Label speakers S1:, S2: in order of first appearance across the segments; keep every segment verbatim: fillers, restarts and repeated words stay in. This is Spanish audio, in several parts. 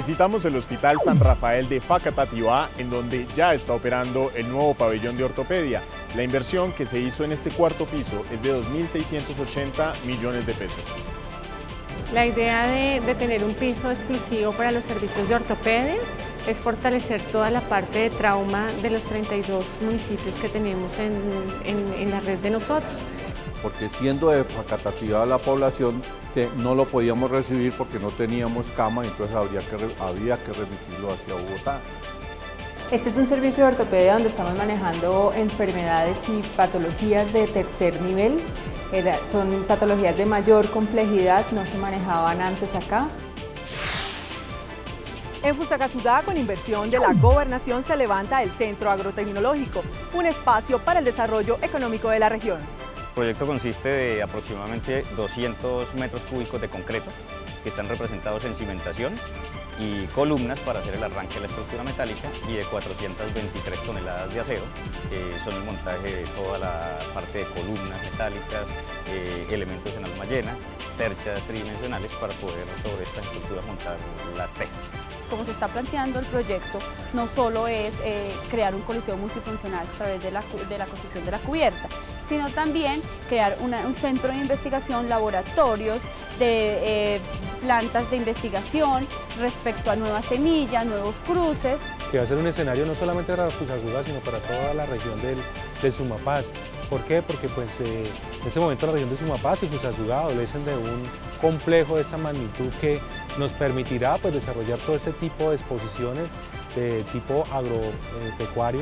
S1: Visitamos el Hospital San Rafael de Facatativá, en donde ya está operando el nuevo pabellón de ortopedia. La inversión que se hizo en este cuarto piso es de dos mil seiscientos ochenta millones de pesos.
S2: La idea de, de tener un piso exclusivo para los servicios de ortopedia es fortalecer toda la parte de trauma de los treinta y dos municipios que tenemos en, en, en la red de nosotros.
S3: Porque siendo de Facatativá la población que no lo podíamos recibir porque no teníamos cama, entonces habría que, había que remitirlo hacia Bogotá.
S4: Este es un servicio de ortopedia donde estamos manejando enfermedades y patologías de tercer nivel. Era, son patologías de mayor complejidad, no se manejaban antes acá.
S5: En Fusagasugá, con inversión de la Gobernación, se levanta el Centro Agrotecnológico, un espacio para el desarrollo económico de la región.
S6: El proyecto consiste de aproximadamente doscientos metros cúbicos de concreto que están representados en cimentación y columnas para hacer el arranque de la estructura metálica, y de cuatrocientas veintitrés toneladas de acero, que son el montaje de toda la parte de columnas metálicas, eh, elementos en alma llena, cerchas tridimensionales para poder sobre estas estructuras montar las tejas.
S7: Como se está planteando el proyecto, no solo es eh, crear un coliseo multifuncional a través de la, de la construcción de la cubierta, sino también crear una, un centro de investigación, laboratorios de eh, plantas de investigación respecto a nuevas semillas, nuevos cruces.
S8: Que va a ser un escenario no solamente para Fusagasugá, sino para toda la región del, de Sumapaz. ¿Por qué? Porque pues, eh, en este momento la región de Sumapaz y Fusagasugá adolecen de un complejo de esta magnitud que nos permitirá pues, desarrollar todo ese tipo de exposiciones de tipo agropecuario.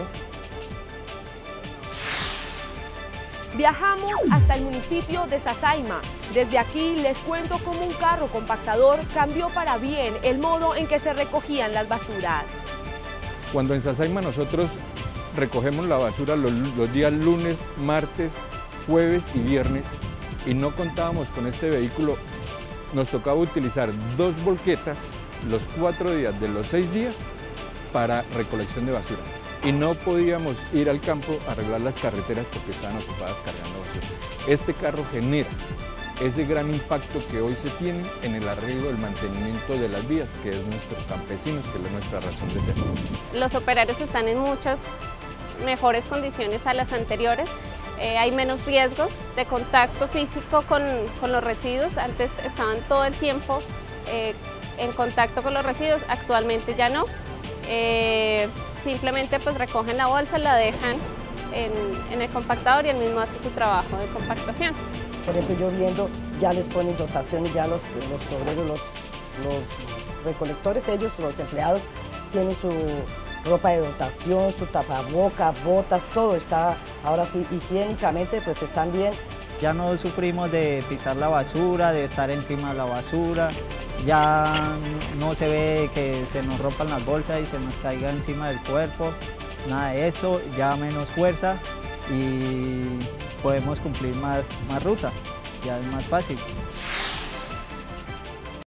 S9: Viajamos hasta el municipio de Sasaima. Desde aquí les cuento cómo un carro compactador cambió para bien el modo en que se recogían las basuras.
S10: Cuando en Sasaima nosotros recogemos la basura los, los días lunes, martes, jueves y viernes, y no contábamos con este vehículo, nos tocaba utilizar dos volquetas los cuatro días de los seis días para recolección de basura. Y no podíamos ir al campo a arreglar las carreteras porque estaban ocupadas cargando basura. Este carro genera ese gran impacto que hoy se tiene en el arreglo, el mantenimiento de las vías, que es nuestros campesinos, que es nuestra razón de ser.
S2: Los operarios están en muchas mejores condiciones a las anteriores. Eh, hay menos riesgos de contacto físico con, con los residuos. Antes estaban todo el tiempo eh, en contacto con los residuos, actualmente ya no. Eh, simplemente pues recogen la bolsa, la dejan en, en el compactador y él mismo hace su trabajo de compactación.
S11: Por ejemplo, lloviendo, ya les ponen dotaciones, ya los, los obreros, los, los recolectores, ellos, los empleados, tienen su ropa de dotación, su tapabocas, botas, todo está ahora sí higiénicamente, pues están bien.
S12: Ya no sufrimos de pisar la basura, de estar encima de la basura, ya no se ve que se nos rompan las bolsas y se nos caiga encima del cuerpo, nada de eso, ya menos fuerza y podemos cumplir más, más ruta, ya es más fácil.